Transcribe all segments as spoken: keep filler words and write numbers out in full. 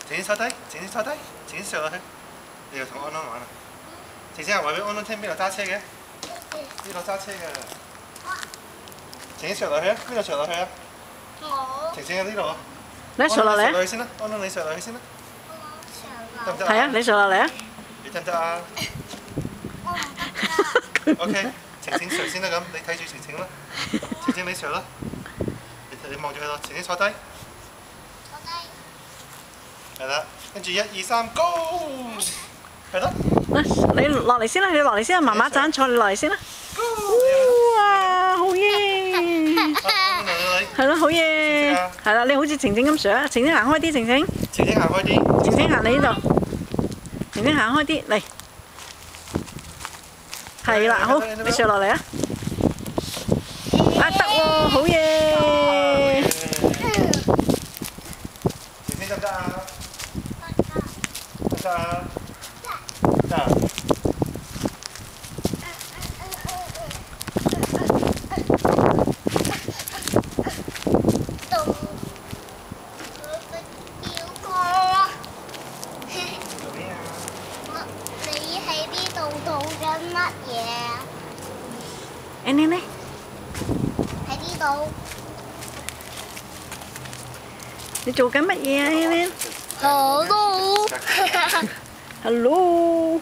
晴晴坐低，晴晴坐低，晴晴上落去。你又同安安玩啊？晴晴話俾安安聽邊度揸車嘅？呢度揸車嘅。晴晴上落去啊！邊度上落去啊？ 我。 晴晴喺呢度啊。 你上落嚟啊！ 上落去先啦，安安你上落去先啦。得唔得啊？ 係啊，你上落嚟啊！ 你得唔得啊？OK， 晴晴上先啦咁，你睇住晴晴啦。晴晴你上啦。你你望住佢咯，晴晴坐低。 坐低。 係啦，跟住一二三，Go！ 係咯。 你落嚟先啦，你落嚟先啊，媽媽陣坐你落嚟先啦。哇，好嘢！係咯，好嘢！係啦，你好似晴晴咁上，晴晴行開啲，晴晴。 晴晴行開啲。 晴晴行你呢度。晴晴行開啲，嚟。係啦，好，你上落嚟啊！啊，得喎，好嘢！ 晴晴得唔得啊？得得啊！得。 做緊乜嘢啊？ 誒你呢？ 喺呢度。 你做緊乜嘢啊 ，Ellen？ Hello。 Hello。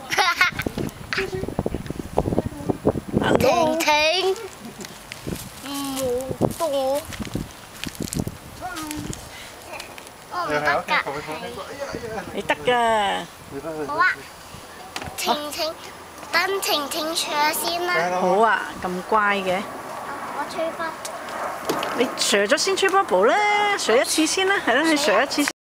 婷婷。唔好多。我唔得㗎。 你得㗎。 好啊。婷婷，等婷婷上先啦。 好啊，咁乖嘅。 我吹波。 你上咗先吹波波啦，上一次先啦，係啦，你上一次。